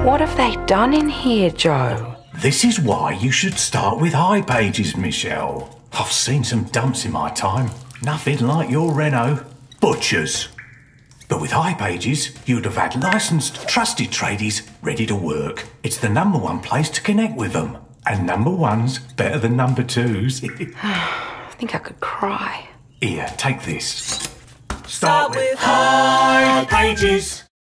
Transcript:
What have they done in here, Joe? This is why you should start with hipages, Michelle. I've seen some dumps in my time. Nothing like your Renault. Butchers. But with hipages, you'd have had licensed, trusted tradies ready to work. It's the #1 place to connect with them. And #1's better than #2's. I think I could cry. Here, take this. Start with hipages.